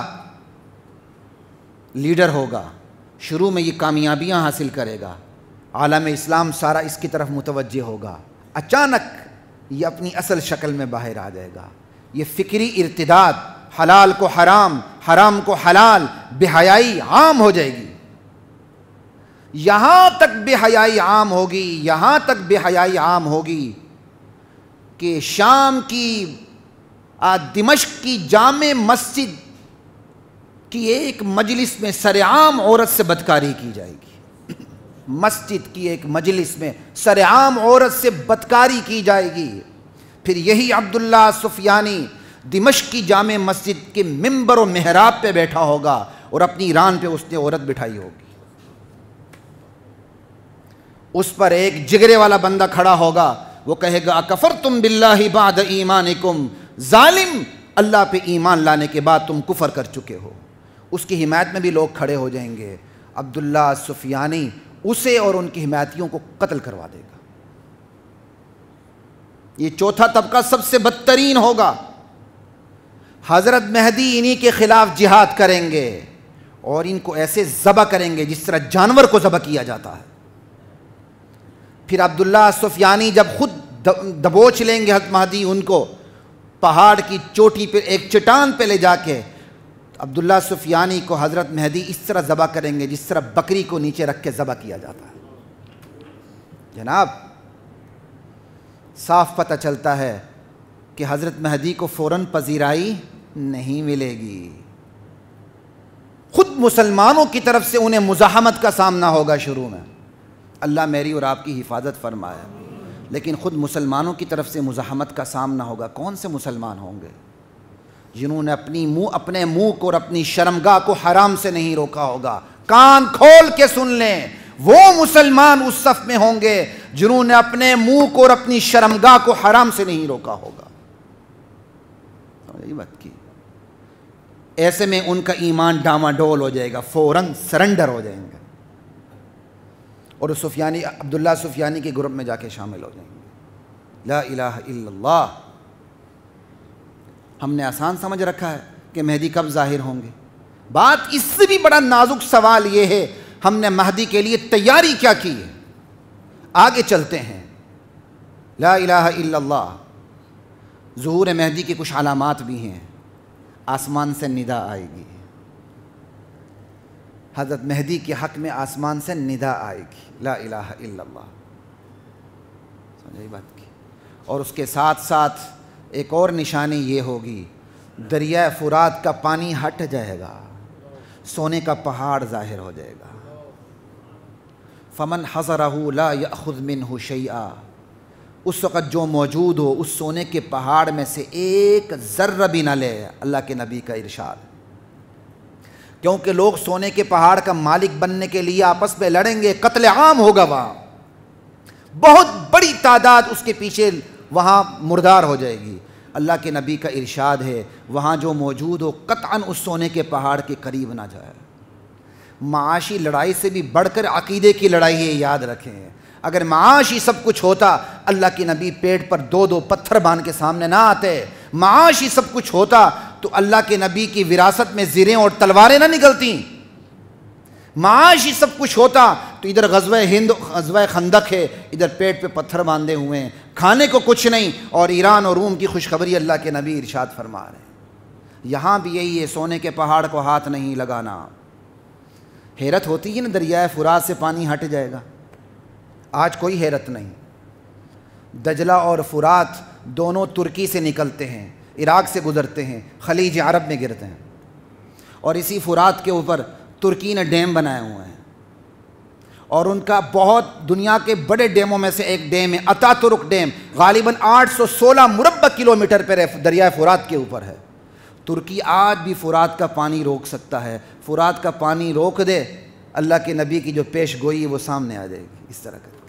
Speaker 1: لیڈر ہوگا۔ شروع میں یہ کامیابیاں حاصل کرے گا، عالم اسلام سارا اس کی طرف متوجہ ہوگا، اچانک یہ اپنی اصل شکل میں باہر آ جائے گا۔ یہ فکری ارتداد، حلال کو حرام، حرام کو حلال، بے حیائی عام ہو جائے گی۔ یہاں تک بے حیائی عام ہوگی، یہاں تک بے حیائی عام ہوگی کہ شام کی دمشق کی جامع مسجد کی ایک مجلس میں سرعام عورت سے بدکاری کی جائے گی۔ مسجد کی ایک مجلس میں سرعام عورت سے بدکاری کی جائے گی۔ پھر یہی عبداللہ سفیانی دمشق کی جامع مسجد کے ممبر و محراب پہ بیٹھا ہوگا اور اپنی ران پہ اس نے عورت بٹھائی ہوگی۔ اس پر ایک جگرے والا بندہ کھڑا ہوگا، وہ کہے گا اکفرتم باللہ بعد ایمانکم، ظالم، اللہ پہ ایمان لانے کے بعد تم کفر کر چکے ہو۔ اس کی حمایت میں بھی لوگ کھڑے ہو جائیں گے، عبداللہ سفیانی اسے اور ان کی حمایتیوں کو قتل کروا دے گا۔ یہ چوتھا طبقہ سب سے بدترین ہوگا۔ حضرت مہدی انہی کے خلاف جہاد کریں گے اور ان کو ایسے ذبح کریں گے جس طرح جانور کو ذبح کیا جاتا ہے۔ پھر عبداللہ سفیانی جب خود دبوچ لیں گے حضرت مہدی ان کو پہاڑ کی چوٹی پہ ایک چٹان پہ لے جا کے، عبداللہ سفیانی کو حضرت مہدی اس طرح ذبح کریں گے جس طرح بکری کو نیچے رکھ کے ذبح کیا جاتا ہے۔ جناب صاف پتہ چلتا ہے کہ حضرت مہدی کو فوراً پذیرائی نہیں ملے گی، خود مسلمانوں کی طرف سے انہیں مزاحمت کا سامنا ہوگا شروع میں، اللہ میری اور آپ کی حفاظت فرمائے، لیکن خود مسلمانوں کی طرف سے مزاحمت کا سامنا ہوگا۔ کون سے مسلمان ہوں گے جنہوں نے اپنے منہ کو اور اپنی شرمگاہ کو حرام سے نہیں روکا ہوگا؟ کان کھول کے سن لیں، وہ مسلمان اس صف میں ہوں گے جنہوں نے اپنے منہ کو اور اپنی شرمگاہ کو حرام سے نہیں روکا ہوگا۔ سمجھ بات کی؟ ایسے میں ان کا ایمان ڈاماڈول ہو جائے گا، فوراً سرنڈر ہو جائیں گے اور سفیانی عبداللہ سفیانی کے گروپ میں جا کے شامل ہو جائیں گے۔ لا الہ الا اللہ۔ ہم نے آسان سمجھ رکھا ہے کہ مہدی کب ظاہر ہوں گے، بات اس سے بھی بڑا نازک سوال یہ ہے ہم نے مہدی کے لیے تیاری کیا کی ہے۔ آگے چلتے ہیں۔ لا الہ الا اللہ۔ ظہور مہدی کی کچھ علامات بھی ہیں۔ آسمان سے ندا آئے گی، حضرت مہدی کے حق میں آسمان سے ندا آئے گی، لا الہ الا اللہ۔ سمجھے بات کی؟ اور اس کے ساتھ ساتھ ایک اور نشانی یہ ہوگی، دریائے فرات کا پانی ہٹ جائے گا، سونے کا پہاڑ ظاہر ہو جائے گا۔ فمن حضرہ لا یأخذ منہ شیئا، اس وقت جو موجود ہو اس سونے کے پہاڑ میں سے ایک ذرہ بھی نہ لے، اللہ کے نبی کا ارشاد۔ کیونکہ لوگ سونے کے پہاڑ کا مالک بننے کے لیے آپس میں لڑیں گے، قتل عام ہوگا، وہاں بہت بڑی تعداد اس کے پیچھے وہاں مردار ہو جائے گی۔ اللہ کے نبی کا ارشاد ہے وہاں جو موجود ہو قطعاً اس سونے کے پہاڑ کے قریب نہ جائے۔ معاشی لڑائی سے بھی بڑھ کر عقیدے کی لڑائی ہے، یاد رکھیں۔ اگر معاشی سب کچھ ہوتا اللہ کے نبی پیٹ پر 2 پتھر باندھ کے سامنے نہ آتے، معاشی سب کچھ ہوتا تو اللہ کے نبی کی وراثت میں زریں اور تلواریں نہ نکلتی؟ معاش ہی سب کچھ ہوتا تو ادھر غزوہ ہند، غزوہ خندق ہے، ادھر پیٹ پہ پتھر باندھے ہوئے ہیں، کھانے کو کچھ نہیں، اور ایران اور روم کی خوشخبری اللہ کے نبی ارشاد فرما رہے ہیں۔ یہاں بھی یہی ہے، سونے کے پہاڑ کو ہاتھ نہیں لگانا۔ حیرت ہوتی ہے نا، دریائے فرات سے پانی ہٹ جائے گا، آج کوئی حیرت نہیں۔ دجلہ اور فرات دونوں ترکی سے نکلتے ہیں، عراق سے گزرتے ہیں، خلیج عرب میں گرتے ہیں، اور اسی فرات کے اوپر ترکی نے ڈیم بنائے ہوئے ہیں، اور ان کا بہت دنیا کے بڑے ڈیموں میں سے ایک ڈیم ہے اتا ترک ڈیم، غالباً 816 مربع کلومیٹر پر دریائے فرات کے اوپر ہے۔ ترکی آج بھی فرات کا پانی روک سکتا ہے، فرات کا پانی روک دے، اللہ کے نبی کی جو پیش گوئی ہے وہ سامنے آ جائے گی اس طرح کر کے۔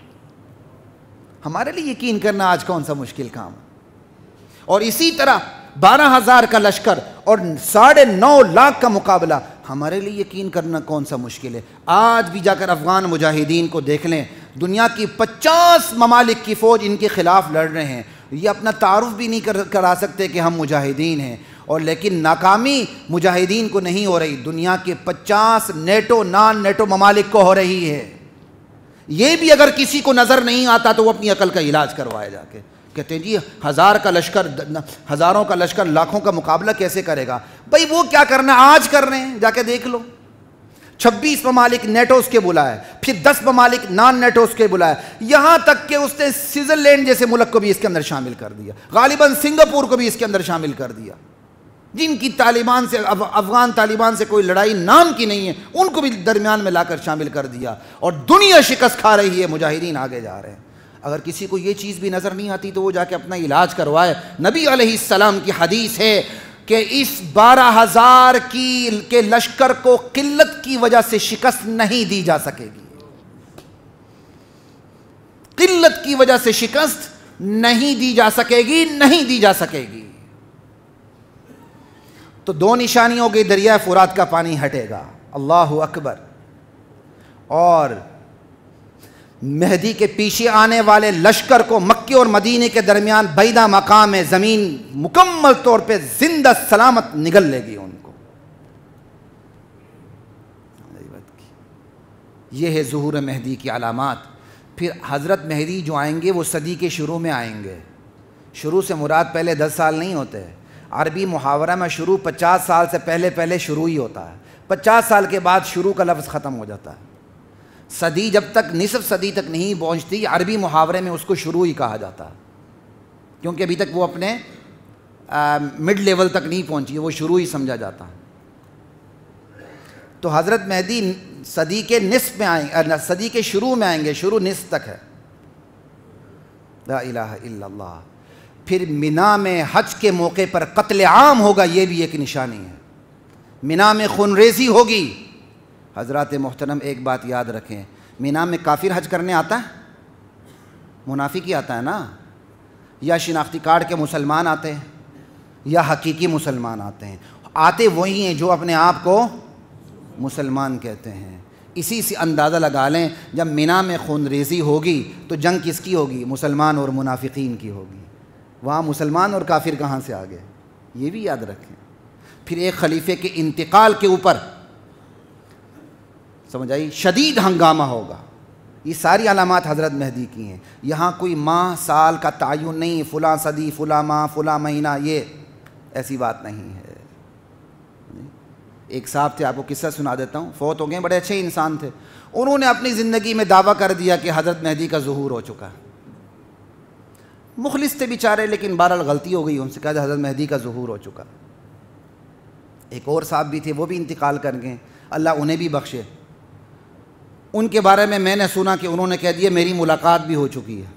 Speaker 1: ہمارے لیے یقین کرنا آج کون سا مشکل کام ہے؟ اور اسی طرح 12,000 کا لشکر اور 9.5 لاکھ کا مقابلہ، ہمارے لیے یقین کرنا کون سا مشکل ہے؟ آج بھی جا کر افغان مجاہدین کو دیکھ لیں، دنیا کی 50 ممالک کی فوج ان کے خلاف لڑ رہے ہیں، یہ اپنا تعارف بھی نہیں کرا سکتے کہ ہم مجاہدین ہیں، اور لیکن ناکامی مجاہدین کو نہیں ہو رہی، دنیا کے 50 نیٹو نان نیٹو ممالک کو ہو رہی ہے۔ یہ بھی اگر کسی کو نظر نہیں آتا تو وہ اپنی عقل کا علاج کروائے جا کے، کہتے ہیں جی 1000 کا لشکر، ہزاروں کا لشکر لاکھوں کا مقابلہ کیسے کرے گا؟ بھائی وہ کیا کرنا، آج کر رہے ہیں، جا کے دیکھ لو۔ 26 ممالک نیٹوز کے بلائے، پھر 10 ممالک نان نیٹوز کے بلائے، یہاں تک کہ اس نے سوئٹزرلینڈ جیسے ملک کو بھی اس کے اندر شامل کر دیا، غالباً سنگاپور کو بھی اس کے اندر شامل کر دیا، جن کی طالبان سے، افغان طالبان سے کوئی لڑائی نام کی نہیں ہے، ان کو بھی درمیان میں لا کر شامل کر دیا، اور دنیا شکست کھا رہی ہے، مجاہدین آگے جا رہے ہیں۔ اگر کسی کو یہ چیز بھی نظر نہیں آتی تو وہ جا کے اپنا علاج کروائے۔ نبی علیہ السلام کی حدیث ہے کہ اس 12,000 کے لشکر کو قلت کی وجہ سے شکست نہیں دی جا سکے گی، قلت کی وجہ سے شکست نہیں دی جا سکے گی، نہیں دی جا سکے گی۔ تو 2 نشانیوں کے دریائے فرات کا پانی ہٹے گا، اللہ اکبر، اور مہدی کے پیچھے آنے والے لشکر کو مکے اور مدینے کے درمیان بعیدہ مقام ہے، زمین مکمل طور پہ زندہ سلامت نگل لے گی ان کو۔ یہ ہے ظہور مہدی کی علامات۔ پھر حضرت مہدی جو آئیں گے وہ صدی کے شروع میں آئیں گے۔ شروع سے مراد پہلے 10 سال نہیں ہوتے، عربی محاورہ میں شروع 50 سال سے پہلے شروع ہی ہوتا ہے، 50 سال کے بعد شروع کا لفظ ختم ہو جاتا ہے۔ صدی جب تک نصف صدی تک نہیں پہنچتی، عربی محاورے میں اس کو شروع ہی کہا جاتا ہے، کیونکہ ابھی تک وہ اپنے مڈ لیول تک نہیں پہنچی، وہ شروع ہی سمجھا جاتا ہے۔ تو حضرت مہدی صدی کے نصف میں آئیں گے، صدی کے شروع میں آئیں گے، شروع نصف تک ہے۔ لا الہ الا اللہ۔ پھر مینا میں حج کے موقع پر قتل عام ہوگا، یہ بھی ایک نشانی ہے، مینا میں خون ریزی ہوگی۔ حضرات محترم ایک بات یاد رکھیں، مینا میں کافر حج کرنے آتا ہے؟ منافق ہی آتا ہے نا؟ یا شناختی کارڈ کے مسلمان آتے ہیں، یا حقیقی مسلمان آتے ہیں؟ آتے وہی ہیں جو اپنے آپ کو مسلمان کہتے ہیں۔ اسی سے اندازہ لگا لیں، جب مینا میں خون ریزی ہوگی تو جنگ کس کی ہوگی؟ مسلمان اور منافقین کی ہوگی۔ وہاں مسلمان اور کافر کہاں سے آ گئے؟ یہ بھی یاد رکھیں۔ پھر ایک خلیفے کے انتقال کے اوپر سمجھ آئی، شدید ہنگامہ ہوگا۔ یہ ساری علامات حضرت مہدی کی ہیں۔ یہاں کوئی ماہ سال کا تعین نہیں، فلاں صدی، فلاں ماہ، فلاں مہینہ، یہ ایسی بات نہیں ہے۔ ایک صاحب تھے، آپ کو قصہ سنا دیتا ہوں، فوت ہو گئے، بڑے اچھے انسان تھے۔ انہوں نے اپنی زندگی میں دعویٰ کر دیا کہ حضرت مہدی کا ظہور ہو چکا ہے۔ مخلص تھے بیچارے، لیکن بہرحال غلطی ہو گئی، ان سے کہا حضرت مہدی کا ظہور ہو چکا۔ ایک اور صاحب بھی تھے، وہ بھی انتقال کر گئے، اللہ انہیں بھی بخشے۔ ان کے بارے میں نے سنا کہ انہوں نے کہہ دیا میری ملاقات بھی ہو چکی ہے۔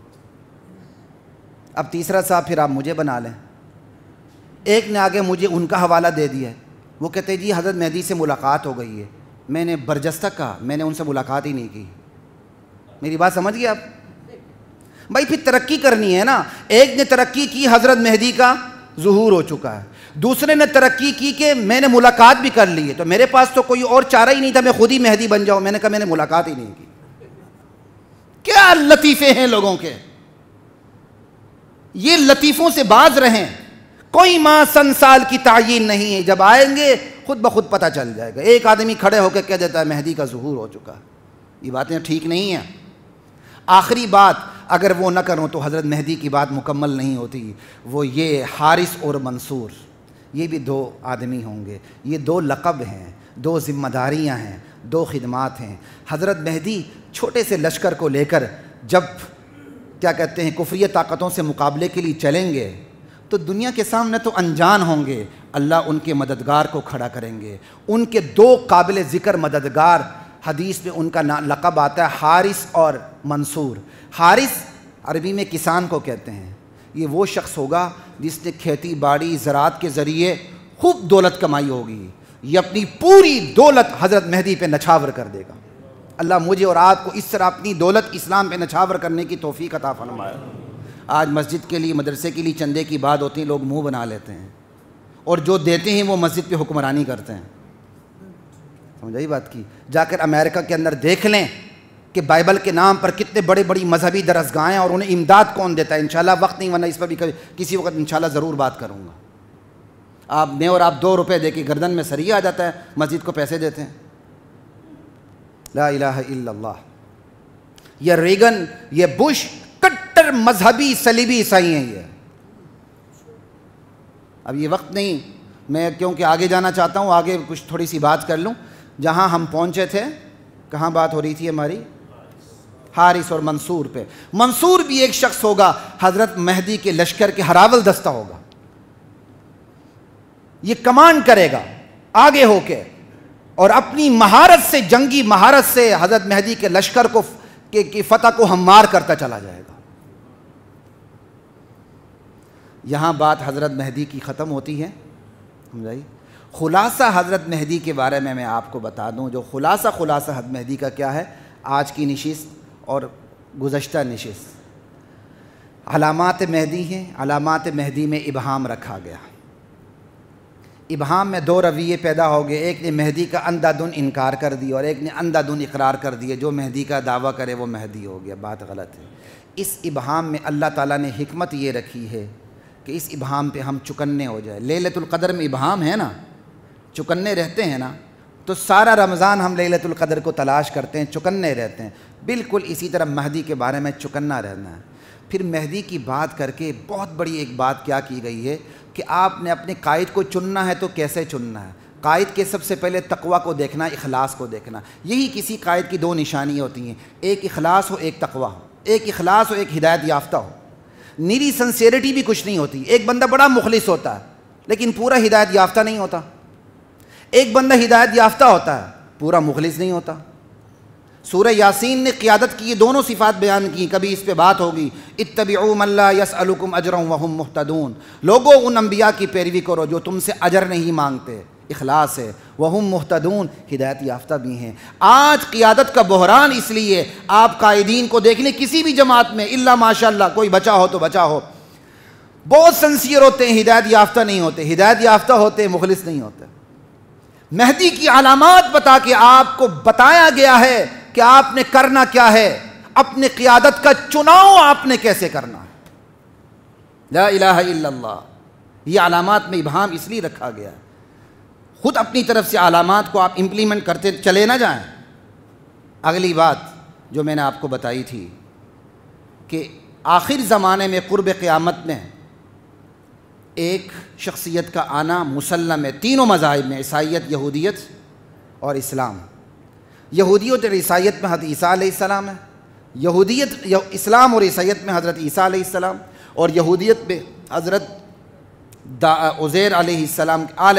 Speaker 1: اب تیسرا صاحب پھر آپ مجھے بنا لیں۔ ایک نے آگے مجھے ان کا حوالہ دے دیا ہے، وہ کہتے جی حضرت مہدی سے ملاقات ہو گئی ہے۔ میں نے برجستہ کہا میں نے ان سے ملاقات ہی نہیں کی۔ میری بات سمجھ گئے آپ؟ بھائی پھر ترقی کرنی ہے نا۔ ایک نے ترقی کی حضرت مہدی کا ظہور ہو چکا ہے، دوسرے نے ترقی کی کہ میں نے ملاقات بھی کر لی ہے، تو میرے پاس تو کوئی اور چارہ ہی نہیں تھا، میں خود ہی مہدی بن جاؤں۔ میں نے کہا میں نے ملاقات ہی نہیں کی۔ کیا لطیفے ہیں لوگوں کے، یہ لطیفوں سے باز رہیں۔ کوئی ماہ سن سال کی تعین نہیں ہے، جب آئیں گے خود بخود پتہ چل جائے گا۔ ایک آدمی کھڑے ہو کے کہہ دیتا ہے مہدی کا ظہور ہو چکا، یہ باتیں ٹھیک نہیں ہیں۔ آخری بات اگر وہ نہ کروں تو حضرت مہدی کی بات مکمل نہیں ہوتی، وہ یہ حارث اور منصور، یہ بھی دو آدمی ہوں گے، یہ دو لقب ہیں، دو ذمہ داریاں ہیں، دو خدمات ہیں۔ حضرت مہدی چھوٹے سے لشکر کو لے کر جب کیا کہتے ہیں کفری طاقتوں سے مقابلے کے لیے چلیں گے تو دنیا کے سامنے تو انجان ہوں گے، اللہ ان کے مددگار کو کھڑا کریں گے۔ ان کے دو قابل ذکر مددگار، حدیث میں ان کا لقب آتا ہے حارث اور منصور۔ حارث عربی میں کسان کو کہتے ہیں، یہ وہ شخص ہوگا جس نے کھیتی باڑی زراعت کے ذریعے خوب دولت کمائی ہوگی، یہ اپنی پوری دولت حضرت مہدی پہ نچھاور کر دے گا۔ اللہ مجھے اور آپ کو اس طرح اپنی دولت اسلام پہ نچھاور کرنے کی توفیق عطا فرمائے۔ آج مسجد کے لیے مدرسے کے لیے چندے کی بات ہوتی ہے، لوگ منہ بنا لیتے ہیں، اور جو دیتے ہیں وہ مسجد پہ حکمرانی کرتے ہیں۔ سمجھائی بات کی؟ جا کر امریکہ کے اندر دیکھ لیں کہ بائبل کے نام پر کتنے بڑی بڑی مذہبی درسگاہیں ہیں، اور انہیں امداد کون دیتا ہے۔ انشاءاللہ وقت نہیں، ورنہ اس پر بھی کسی وقت انشاءاللہ ضرور بات کروں گا۔ آپ میں اور آپ 2 روپے دے کے گردن میں سریہ آ جاتا ہے، مسجد کو پیسے دیتے ہیں۔ لا الہ الا اللہ۔ یہ ریگن، یہ بش کٹر مذہبی صلیبی عیسائی ہیں یہ۔ اب یہ وقت نہیں، میں کیونکہ آگے جانا چاہتا ہوں، آگے کچھ تھوڑی سی بات کر لوں۔ جہاں ہم پہنچے تھے، کہاں بات ہو رہی تھی ہماری؟ حارث اور منصور پہ۔ منصور بھی ایک شخص ہوگا، حضرت مہدی کے لشکر کے ہراول دستہ ہوگا، یہ کمانڈ کرے گا آگے ہو کے، اور اپنی مہارت سے، جنگی مہارت سے حضرت مہدی کے لشکر کو کی فتح کو ہموار کرتا چلا جائے گا۔ یہاں بات حضرت مہدی کی ختم ہوتی ہے، سمجھائی؟ خلاصہ حضرت مہدی کے بارے میں آپ کو بتا دوں، جو خلاصہ حضرت مہدی کا کیا ہے، آج کی نشست اور گزشتہ نشست۔ علامات مہدی ہیں، علامات مہدی میں ابہام رکھا گیا۔ ابہام میں 2 رویے پیدا ہو گئے، ایک نے مہدی کا اندھا دھن انکار کر دیا اور ایک نے اندھا دھن اقرار کر دیا، جو مہدی کا دعویٰ کرے وہ مہدی ہو گیا۔ بات غلط ہے۔ اس ابہام میں اللہ تعالیٰ نے حکمت یہ رکھی ہے کہ اس ابہام پہ ہم چکنے ہو جائے۔ لیلۃ القدر میں ابہام ہے نا، چکنے رہتے ہیں نا، تو سارا رمضان ہم لیلۃ القدر کو تلاش کرتے ہیں، چکنے رہتے ہیں۔ بالکل اسی طرح مہدی کے بارے میں چکنا رہنا ہے۔ پھر مہدی کی بات کر کے بہت بڑی ایک بات کیا کی گئی ہے کہ آپ نے اپنے قائد کو چننا ہے تو کیسے چننا ہے۔ قائد کے سب سے پہلے تقوی کو دیکھنا، اخلاص کو دیکھنا۔ یہی کسی قائد کی 2 نشانیاں ہوتی ہیں، ایک اخلاص ہو، ایک تقوی ہو۔ ایک اخلاص ہو، ایک ہدایت یافتہ ہو۔ نیری سنسیئرٹی بھی کچھ نہیں ہوتی۔ ایک بندہ بڑا مخلص ہوتا ہے لیکن پورا ہدایت یافتہ نہیں ہوتا، ایک بندہ ہدایت یافتہ ہوتا ہے پورا مخلص نہیں ہوتا۔ سورہ یاسین نے قیادت کی یہ دونوں صفات بیان کی، کبھی اس پہ بات ہوگی، اتبعوا من لا یسألکم اجرا وہم مہتدون، لوگوں ان انبیاء کی پیروی کرو جو تم سے اجر نہیں مانگتے، اخلاص ہے، وہم مہتدون، ہدایت یافتہ بھی ہیں۔ آج قیادت کا بحران اس لیے، آپ قائدین کو دیکھ لیں کسی بھی جماعت میں، الا ماشاءاللہ کوئی بچا ہو تو بچا ہو، بہت سنسیئر ہوتے ہیں، ہدایت یافتہ نہیں ہوتے، ہدایت یافتہ ہوتے ہیں مخلص نہیں ہوتے۔ مہدی کی علامات بتا کے آپ کو بتایا گیا ہے کہ آپ نے کرنا کیا ہے، اپنے قیادت کا چناؤ آپ نے کیسے کرنا ہے۔ لا الہ الا اللہ۔ یہ علامات میں ابہام اس لیے رکھا گیا ہے، خود اپنی طرف سے علامات کو آپ امپلیمنٹ کرتے چلے نہ جائیں۔ اگلی بات جو میں نے آپ کو بتائی تھی کہ آخر زمانے میں قرب قیامت میں ایک شخصیت کا آنا مسلم ہے، تینوں مذاہب میں، عیسائیت، یہودیت اور اسلام۔ یہودیت اور عیسائیت میں حضرت عیسیٰ علیہ السلام ہے، اسلام اور عیسائیت میں حضرت عیسیٰ علیہ السلام، اور یہودیت میں حضرت عزیر علیہ السلام، آل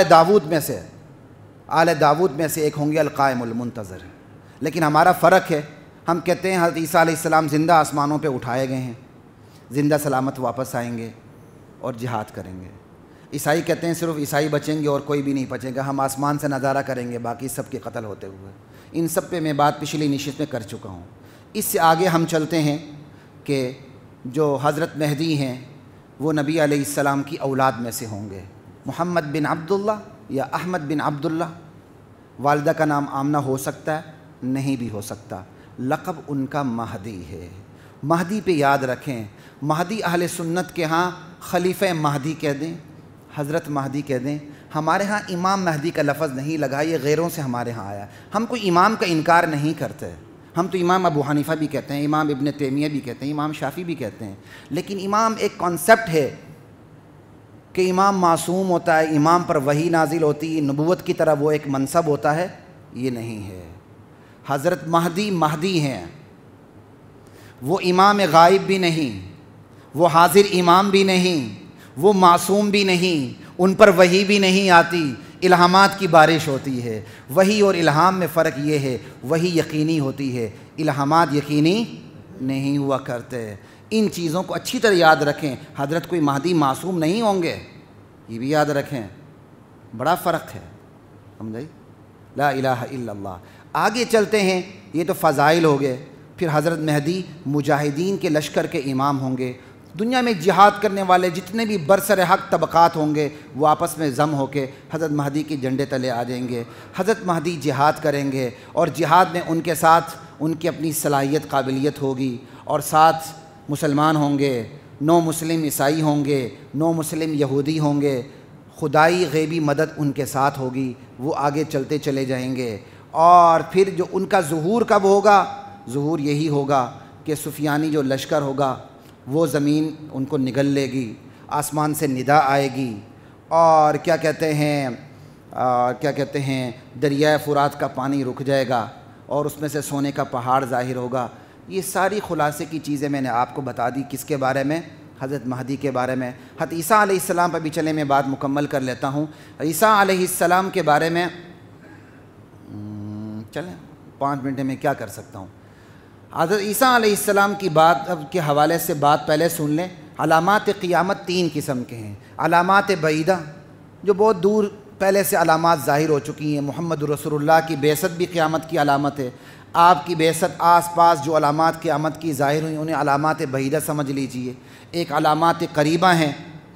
Speaker 1: داود میں سے ایک ہوں گے القائم المنتظر۔ لیکن ہمارا فرق ہے، ہم کہتے ہیں حضرت عیسیٰ علیہ السلام زندہ آسمانوں پہ اٹھائے گئے ہیں، زندہ سلامت واپس آئیں گے اور جہاد کریں گے۔ عیسائی کہتے ہیں صرف عیسائی بچیں گے اور کوئی بھی نہیں بچے گا، ہم آسمان سے نظارہ کریں گے باقی سب کے قتل ہوتے ہوئے۔ ان سب پہ میں بات پچھلی نشست میں کر چکا ہوں۔ اس سے آگے ہم چلتے ہیں کہ جو حضرت مہدی ہیں وہ نبی علیہ السلام کی اولاد میں سے ہوں گے، محمد بن عبداللہ یا احمد بن عبداللہ۔ والدہ کا نام آمنہ ہو سکتا ہے، نہیں بھی ہو سکتا، لقب ان کا مہدی ہے۔ مہدی پہ یاد رکھیں، مہدی اہل سنت کے ہاں خلیفہ مہدی کہہ دیں، حضرت مہدی کہہ دیں ہمارے ہاں امام مہدی کا لفظ نہیں لگا، یہ غیروں سے ہمارے ہاں آیا۔ ہم کوئی امام کا انکار نہیں کرتے، ہم تو امام ابو حنیفہ بھی کہتے ہیں، امام ابن تیمیہ بھی کہتے ہیں، امام شافعی بھی کہتے ہیں، لیکن امام ایک کانسیپٹ ہے کہ امام معصوم ہوتا ہے، امام پر وحی نازل ہوتی ہے، نبوت کی طرح وہ ایک منصب ہوتا ہے، یہ نہیں ہے۔ حضرت مہدی مہدی ہیں، وہ امام غائب بھی نہیں، وہ حاضر امام بھی نہیں، وہ معصوم بھی نہیں، ان پر وحی بھی نہیں آتی، الہامات کی بارش ہوتی ہے۔ وحی اور الہام میں فرق یہ ہے، وحی یقینی ہوتی ہے، الہامات یقینی نہیں ہوا کرتے۔ ان چیزوں کو اچھی طرح یاد رکھیں۔ حضرت کوئی مہدی معصوم نہیں ہوں گے، یہ بھی یاد رکھیں، بڑا فرق ہے، سمجھائی؟ لا الہ الا اللہ۔ آگے چلتے ہیں، یہ تو فضائل ہو گئے۔ پھر حضرت مہدی مجاہدین کے لشکر کے امام ہوں گے۔ دنیا میں جہاد کرنے والے جتنے بھی برسر حق طبقات ہوں گے وہ آپس میں ضم ہو کے حضرت مہدی کے جھنڈے تلے آ جائیں گے۔ حضرت مہدی جہاد کریں گے، اور جہاد میں ان کے ساتھ ان کی اپنی صلاحیت قابلیت ہوگی، اور ساتھ مسلمان ہوں گے، نو مسلم عیسائی ہوں گے، نو مسلم یہودی ہوں گے، خدائی غیبی مدد ان کے ساتھ ہوگی، وہ آگے چلتے چلے جائیں گے۔ اور پھر جو ان کا ظہور کب ہوگا؟ ظہور یہی ہوگا کہ سفیانی جو لشکر ہوگا وہ زمین ان کو نگل لے گی، آسمان سے ندا آئے گی، اور کیا کہتے ہیں دریائے فرات کا پانی رک جائے گا، اور اس میں سے سونے کا پہاڑ ظاہر ہوگا۔ یہ ساری خلاصے کی چیزیں میں نے آپ کو بتا دی۔ کس کے بارے میں؟ حضرت مہدی کے بارے میں۔ حضرت عیسیٰ علیہ السلام پر بھی چلے میں بات مکمل کر لیتا ہوں۔ عیسیٰ علیہ السلام کے بارے میں چلیں 5 منٹ میں کیا کر سکتا ہوں۔ حضرت عیسیٰ علیہ السلام کی بات کے حوالے سے بات پہلے سن لیں۔ علامات قیامت 3 قسم کے ہیں۔ علامات بعیدہ جو بہت دور پہلے سے علامات ظاہر ہو چکی ہیں، محمد رسول اللہ کی بعثت بھی قیامت کی علامت ہے۔ آپ کی بعثت آس پاس جو علامات قیامت کی ظاہر ہوئی انہیں علامات بعیدہ سمجھ لیجئے۔ ایک علامات قریبہ ہیں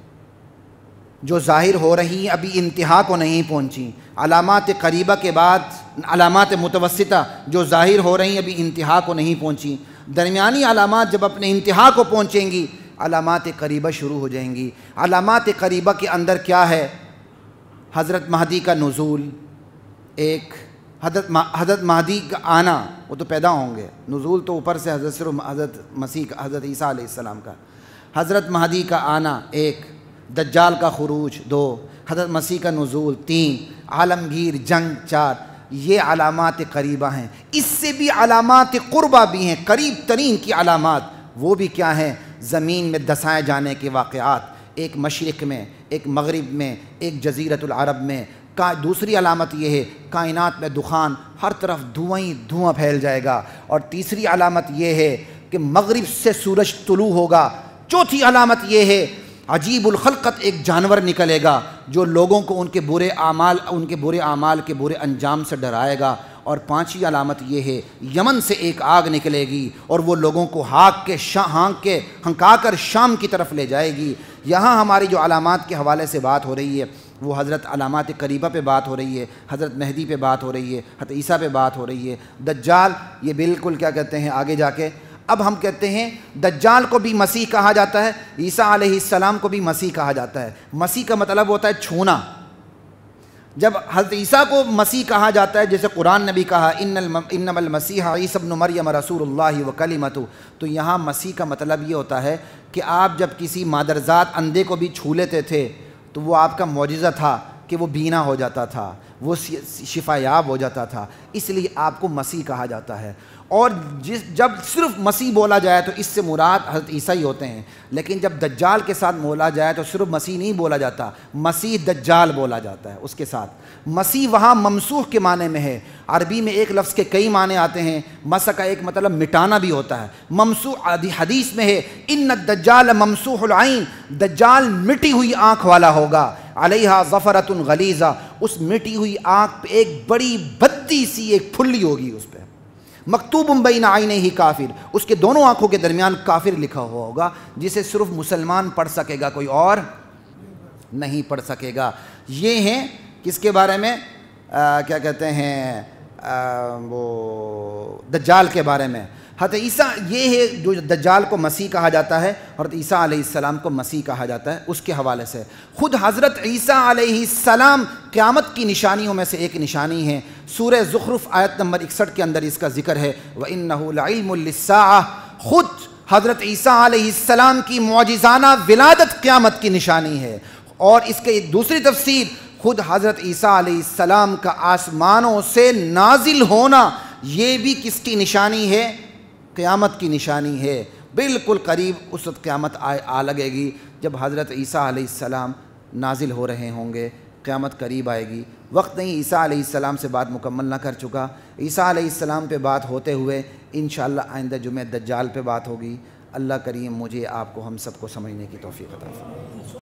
Speaker 1: جو ظاہر ہو رہی ہیں، ابھی انتہا کو نہیں پہنچی۔ علامات قریبہ کے بعد علامات متوسطہ جو ظاہر ہو رہی ہیں، ابھی انتہا کو نہیں پہنچی۔ درمیانی علامات جب اپنے انتہا کو پہنچیں گی، علامات قریبہ شروع ہو جائیں گی۔ علامات قریبہ کے اندر کیا ہے؟ حضرت مہدی کا نزول، ایک حضرت مہدی کا آنا، وہ تو پیدا ہوں گے، نزول تو اوپر سے حضرت مسیح کا، حضرت عیسیٰ علیہ السلام کا۔ حضرت مہدی کا آنا 1، دجال کا خروج 2، حضرت مسیح کا نزول 3، عالمگیر جنگ 4۔ یہ علامات قریبہ ہیں۔ اس سے بھی علامات قربہ بھی ہیں، قریب ترین کی علامات۔ وہ بھی کیا ہیں؟ زمین میں دسائے جانے کے واقعات، ایک مشرق میں، ایک مغرب میں، ایک جزیرۃ العرب میں۔ دوسری علامت یہ ہے کائنات میں دخان، ہر طرف دھواں ہی دھواں پھیل جائے گا۔ اور تیسری علامت یہ ہے کہ مغرب سے سورج طلوع ہوگا۔ چوتھی علامت یہ ہے عجیب الخلقت ایک جانور نکلے گا جو لوگوں کو ان کے برے اعمال کے برے انجام سے ڈرائے گا۔ اور 5ویں علامت یہ ہے یمن سے ایک آگ نکلے گی اور وہ لوگوں کو ہنکا کر شام کی طرف لے جائے گی۔ یہاں ہماری جو علامات کے حوالے سے بات ہو رہی ہے وہ حضرت علامات قریبہ پہ بات ہو رہی ہے، حضرت مہدی پہ بات ہو رہی ہے، حضرت عیسیٰ پہ بات ہو رہی ہے۔ دجال یہ بالکل کیا کہتے ہیں آگے جا کے، اب ہم کہتے ہیں دجال کو بھی مسیح کہا جاتا ہے، عیسیٰ علیہ السلام کو بھی مسیح کہا جاتا ہے۔ مسیح کا مطلب ہوتا ہے چھونا۔ جب حضرت عیسیٰ کو مسیح کہا جاتا ہے، جیسے قرآن نے بھی کہا انما المسیح عیسی ابن مریم رسول اللہ وکلمتہ، تو یہاں مسیح کا مطلب یہ ہوتا ہے کہ آپ جب کسی مادرزاد اندھے کو بھی چھو لیتے تھے تو وہ آپ کا معجزہ تھا کہ وہ بینا ہو جاتا تھا، وہ شفا یاب ہو جاتا تھا، اس لیے آپ کو مسیح کہا جاتا ہے۔ اور جب صرف مسیح بولا جائے تو اس سے مراد حضرت عیسیٰ ہی ہوتے ہیں، لیکن جب دجال کے ساتھ بولا جائے تو صرف مسیح نہیں بولا جاتا، مسیح دجال بولا جاتا ہے اس کے ساتھ۔ مسیح وہاں ممسوح کے معنی میں ہے۔ عربی میں ایک لفظ کے کئی معنی آتے ہیں، مسح کا ایک مطلب مٹانا بھی ہوتا ہے۔ ممسوح حدیث میں ہے ان الدجال ممسوح العین، دجال مٹی ہوئی آنکھ والا ہوگا، علیہا ظفرۃ غلیظہ، اس مٹی ہوئی آنکھ پہ ایک بڑی بھدی سی ایک پھلی ہوگی، اس پہ مکتوب بین عینیہ کافر، اس کے دونوں آنکھوں کے درمیان کافر لکھا ہوا ہوگا، جسے صرف مسلمان پڑھ سکے گا، کوئی اور نہیں پڑھ سکے گا۔ یہ ہیں کس کے بارے میں؟ کیا کہتے ہیں وہ دجال کے بارے میں۔
Speaker 2: حضرت عیسیٰ یہ ہے جو دجال کو مسیح کہا جاتا ہے، حضرت عیسیٰ علیہ السلام کو مسیح کہا جاتا ہے، اس کے حوالے سے خود حضرت عیسیٰ علیہ السلام قیامت کی نشانیوں میں سے ایک نشانی ہے۔ سورہ زخرف آیت نمبر 61 کے اندر اس کا ذکر ہے، وَإِنَّهُ لَعِلْمٌ لِلسَّاعَةِ، خود حضرت عیسیٰ علیہ السلام کی معجزانہ ولادت قیامت کی نشانی ہے۔ اور اس کے دوسری تفسیر، خود حضرت عیسیٰ علیہ السلام کا آسمانوں سے نازل ہونا یہ بھی کس کی نشانی ہے؟ قیامت کی نشانی ہے۔ بالکل قریب اس وقت قیامت آ لگے گی جب حضرت عیسیٰ علیہ السلام نازل ہو رہے ہوں گے، قیامت قریب آئے گی۔ وقت نہیں عیسیٰ علیہ السلام سے بات مکمل نہ کر چکا، عیسیٰ علیہ السلام پہ بات ہوتے ہوئے انشاءاللہ آئندہ جمعہ دجال پہ بات ہوگی۔ اللہ کریم مجھے آپ کو ہم سب کو سمجھنے کی توفیق عطا فرمائے۔